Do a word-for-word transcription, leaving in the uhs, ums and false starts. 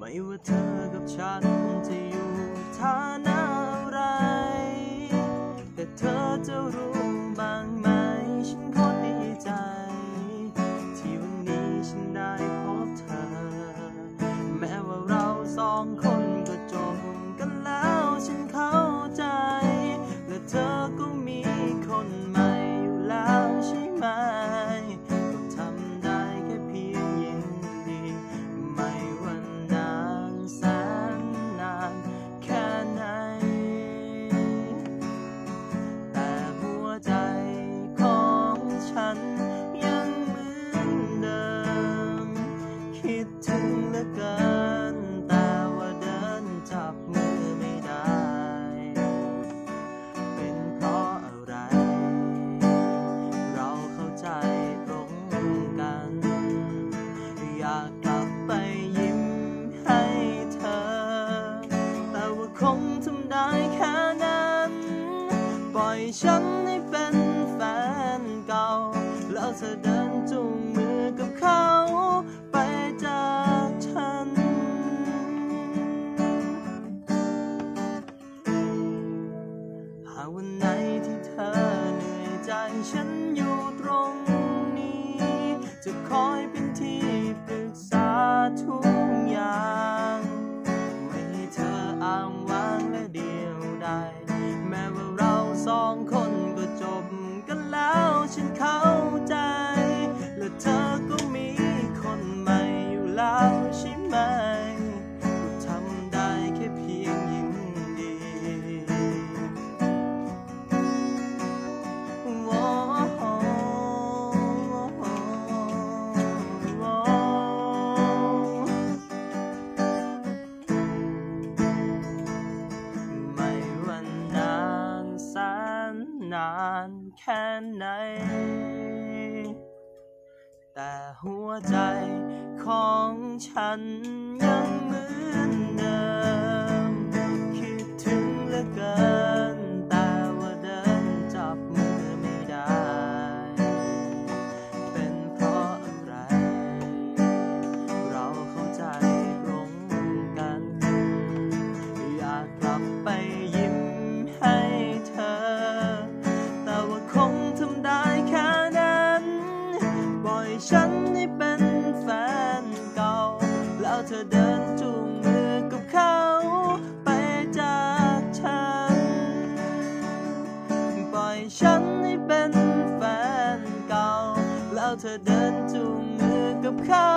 ไม่ว่าเธอกับฉันจะอยู่ฐานะอะไรแต่เธอจะรู้บ้างไหมฉันโคตรดีใจที่วันนี้ฉันได้พบเธอแม้ว่าเราสองคนก็จบกันแล้วฉันเข้าใจและเธอก็มีคนใหม่อยู่แล้วใช่ไหมก็ทำได้แค่เพียงยินดีไม่ว่านานแสนนานแค่ไหนแต่หัวใจของฉันยังเหมือนเดิมคิดถึงเหลือเกินแต่ว่าเดินจับมือไม่ได้เป็นเพราะอะไรเราเข้าใจตรงกันอยากกลับไปยิ้มให้เธอแต่ว่าคงทำได้แค่นั้นปล่อยฉันให้เป็นแฟนเก่าแล้วเธอเดินจูงมือกับเขาไปจากฉันหากวันไหนที่เธอเหนื่อยใจฉันอยู่ตรงนี้จะคอยเป็นที่ปรึกษาทุกอย่างไม่ให้เธออ้างว้างและเดียวดายแม้ว่าเราสองคนก็จบกันแล้วฉันเข้าใจและเธอก็มีคนใหม่อยู่แล้วใช่ไหมก็ทำได้แค่เพียงยินดีโอ้โหไม่ว่านานแสนนานแค่ไหนแต่หัวใจของฉันยังเหมือนเดิมคิดถึงเหลือเกินแต่ว่าเดินจับมือไม่ได้เป็นเพราะอะไรเราเข้าใจตรงกันอยากกลับไปยิ้มให้เธอแต่ว่าคงทำได้แค่นั้นปล่อยฉันให้เป็นแฟนเก่าแล้วเธอเดินจูงมือกับเขาไปจากฉันปล่อยฉันให้เป็นแฟนเก่าแล้วเธอเดินจูงมือกับเขา